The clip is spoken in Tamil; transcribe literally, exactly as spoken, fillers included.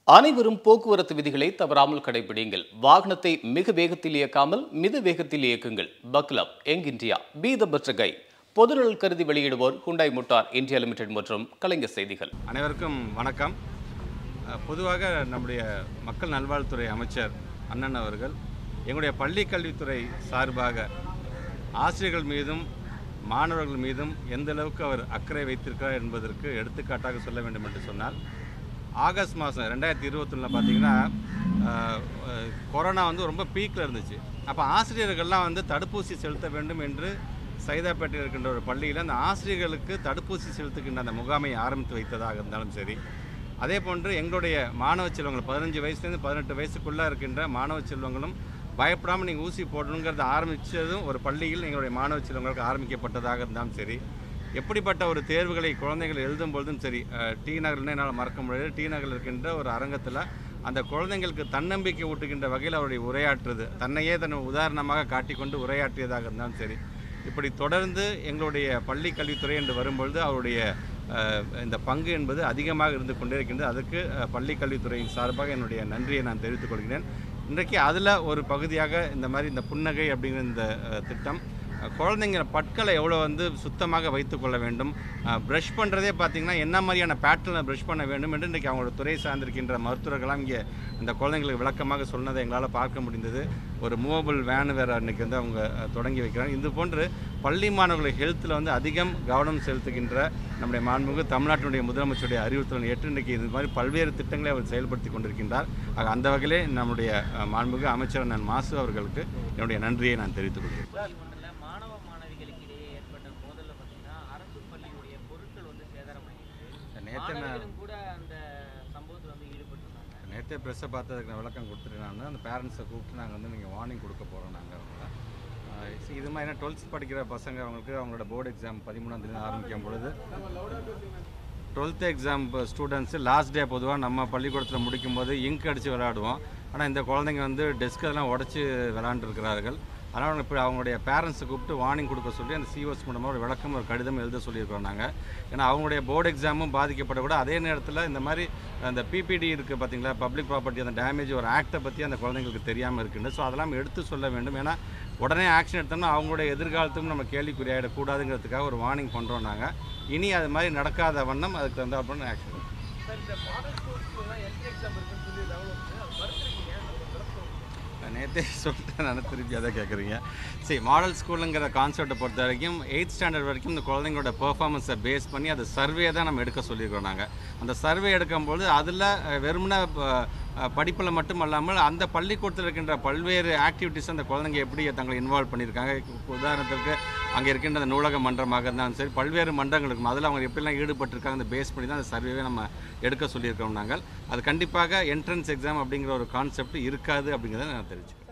அனைவரும் போக்குவரத்து விதிகளை தவறாமல் கடைபிடிங்கள். வாகனத்தை மிக வேகத்தில் இயக்காமல் மித வேகத்தில் இயக்குங்கள். Buckle up young India be the better guy. பொதுநலன் கருதி வெளியிடுவோர் ஹுண்டாய் மோட்டார் இந்தியா லிமிடெட் மற்றும் கலைஞர் செய்திகள். அனைவருக்கும் வணக்கம். பொதுவாக நம்முடைய மக்கள் நல்வாழ்வுத்துறை அமைச்சர் அண்ணன் அவர்கள் எங்களுடைய பள்ளி கல்வித்துறை சார்பாக ஆசிரியர்கள் மீதும் மாணவர்கள் மீதும் எந்த அளவுக்கு அவர் அக்கறை வைத்திருக்கிறார் என்பதற்கு எடுத்துக்காட்டாக சொல்ல வேண்டும் என்று சொன்னால், ஆகஸ்ட் மாதம் ரெண்டாயிரத்தி இருபத்தொன்னில் பார்த்தீங்கன்னா கொரோனா வந்து ரொம்ப பீக்கில் இருந்துச்சு. அப்போ ஆசிரியர்கள்லாம் வந்து தடுப்பூசி செலுத்த வேண்டும் என்று சைதாப்பேட்டையில் இருக்கின்ற ஒரு பள்ளியில் அந்த ஆசிரியர்களுக்கு தடுப்பூசி செலுத்துகின்ற அந்த முகாமை ஆரம்பித்து வைத்ததாக இருந்தாலும் சரி, அதே போன்று எங்களுடைய மாணவ செல்வங்கள் பதினஞ்சு வயசுலேருந்து பதினெட்டு வயசுக்குள்ளே இருக்கின்ற மாணவ செல்வங்களும் பயப்படாமல் நீங்கள் ஊசி போடணுங்கிறத ஆரம்பித்ததும் ஒரு பள்ளியில் எங்களுடைய மாணவ செல்வங்களுக்கு ஆரம்பிக்கப்பட்டதாக இருந்தாலும் சரி, எப்படிப்பட்ட ஒரு தேர்வுகளை குழந்தைகள் எழுதும் பொழுதும் சரி, டி நகர்னு என்னால் மறக்க முடியாது, டி நகரில் இருக்கின்ற ஒரு அரங்கத்தில் அந்த குழந்தைங்களுக்கு தன்னம்பிக்கை ஊட்டுகின்ற வகையில் அவருடைய உரையாற்றுறது, தன்னையே தன் உதாரணமாக காட்டிக்கொண்டு உரையாற்றியதாக இருந்தாலும் சரி, இப்படி தொடர்ந்து எங்களுடைய பள்ளி கல்வித்துறை என்று வரும்பொழுது அவருடைய இந்த பங்கு என்பது அதிகமாக இருந்து கொண்டே இருக்கின்றது. அதுக்கு பள்ளி கல்வித்துறையின் சார்பாக என்னுடைய நன்றியை நான் தெரிவித்துக் கொள்கிறேன். இன்றைக்கு அதில் ஒரு பகுதியாக இந்த மாதிரி இந்த புன்னகை அப்படிங்கிற இந்த திட்டம், குழந்தைங்க பற்களை எவ்வளோ வந்து சுத்தமாக வைத்துக்கொள்ள வேண்டும், ப்ரஷ் பண்ணுறதே பார்த்திங்கன்னா என்ன மாதிரியான பேட்டர்னில் ப்ரஷ் பண்ண வேண்டும் என்று இன்றைக்கி அவங்களோட துறை சார்ந்திருக்கின்ற மருத்துவர்களாம் இங்கே இந்த குழந்தைங்களுக்கு விளக்கமாக சொன்னதை எங்களால் பார்க்க முடிந்தது. ஒரு மூவபிள் வேன் வேறு அன்றைக்கி வந்து அவங்க தொடங்கி வைக்கிறாங்க. இது போன்று பள்ளி மாணவர்களுடைய ஹெல்த்தில் வந்து அதிகம் கவனம் செலுத்துகின்ற நம்முடைய மாண்புமிகு தமிழ்நாட்டினுடைய முதலமைச்சருடைய அறிவுறுத்தல் ஏற்று இன்றைக்கி இது மாதிரி பல்வேறு திட்டங்களை அவர் செயல்படுத்தி கொண்டிருக்கின்றார். ஆக அந்த வகையிலே நம்முடைய மாண்புமிகு அமைச்சர் நான் மாசு அவர்களுக்கு என்னுடைய நன்றியை நான் தெரிவித்துக் கொள்கிறேன். நேற்றே ப்ரெஸ்ஸை பார்த்து அதுக்கு நான் விளக்கம் கொடுத்துட்டு நான் அந்த பேரண்ட்ஸை கூப்பிட்டு நாங்கள் வந்து நீங்கள் வார்னிங் கொடுக்க போகிறோம். நாங்கள் இது மாதிரி ஏன்னா டுவெல்த் படிக்கிற பசங்க அவங்களுக்கு அவங்களோட போர்டு எக்ஸாம் பதிமூணாம் தேதி ஆரம்பிக்கும் பொழுது twelfth exam students last day பொதுவாக நம்ம பள்ளிக்கூடத்தில் முடிக்கும் போது இங்க் அடித்து விளையாடுவோம். ஆனால் இந்த குழந்தைங்க வந்து டெஸ்க் அதெல்லாம் உடச்சி விளையாண்டுருக்கிறார்கள். அதனால் இப்போ அவங்களுடைய பேரண்ட்ஸை கூப்பிட்டு வார்னிங் கொடுக்க சொல்லி அந்த சிஓஸ் மூலமாக ஒரு விளக்கம் ஒரு கடிதம் எழுத சொல்லியிருக்கிறோம் நாங்கள். ஏன்னா அவங்களுடைய போர்டு எக்ஸாமும் பாதிக்கப்படக்கூட, அதே நேரத்தில் இந்த மாதிரி அந்த பிபிடி இருக்குது பார்த்திங்களா, பப்ளிக் ப்ராப்பர்ட்டி அந்த டேமேஜ் ஒரு ஆக்டை பற்றி அந்த குழந்தைங்களுக்கு தெரியாமல் இருக்குன்னு. ஸோ அதெல்லாம் எடுத்து சொல்ல வேண்டும். ஏன்னா உடனே ஆக்ஷன் எடுத்தோம்னா அவங்களுடைய எதிர்காலத்துக்கும் நம்ம கேள்விக்குறியாயிடக்கூடாதுங்கிறதுக்காக ஒரு வார்னிங் பண்ணுறோம் நாங்கள். இனி அது மாதிரி நடக்காத வண்ணம் அதுக்கு தகுந்த அப்படின்னு ஆக்ஷன். நேற்றே சொல்லிட்டு நான் திருப்பி அதை கேட்குறீங்க. சரி, மாடல் ஸ்கூலுங்கிற கான்செப்டை பொறுத்த வரைக்கும் எயித் ஸ்டாண்டர்ட் வரைக்கும் இந்த குழந்தைங்களோட பெர்ஃபார்மன்ஸை பேஸ் பண்ணி அது சர்வே தான் நம்ம எடுக்க சொல்லியிருக்கிறோம். நாங்கள் அந்த சர்வே எடுக்கும்போது அதில் வெறுமனே படிப்பில் மட்டும் அல்லாமல் அந்த பள்ளிக்கூடத்தில் இருக்கின்ற பல்வேறு ஆக்டிவிட்டீஸ் அந்த குழந்தைங்க எப்படி தங்களை இன்வால்வ் பண்ணியிருக்காங்க. உதாரணத்துக்கு அங்கே இருக்கின்ற அந்த நூலக மன்றமாக இருந்தாலும் சரி, பல்வேறு மன்றங்கள் இருக்கும், அதில் அவங்க எப்படிலாம் ஈடுபட்டிருக்காங்க அந்த பேஸ் பண்ணி தான் அந்த சர்வேவே நம்ம எடுக்க சொல்லியிருக்கிறோம். நாங்கள் அது கண்டிப்பாக என்ட்ரன்ஸ் எக்ஸாம் அப்படிங்கிற ஒரு கான்செப்ட் இருக்காது அப்படிங்கிறத நான் தெரிஞ்சுக்கிறேன்.